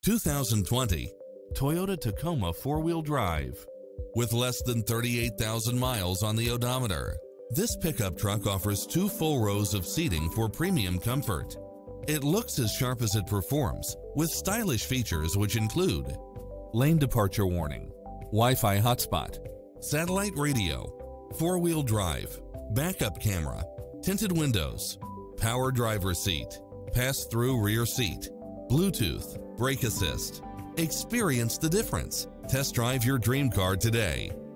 2020 Toyota Tacoma 4-wheel drive. With less than 38,000 miles on the odometer, this pickup truck offers 2 full rows of seating for premium comfort. It looks as sharp as it performs, with stylish features which include lane departure warning, Wi-Fi hotspot, satellite radio, 4-wheel drive, backup camera, tinted windows, power driver seat, pass-through rear seat, Bluetooth, brake assist. Experience the difference. Test drive your dream car today.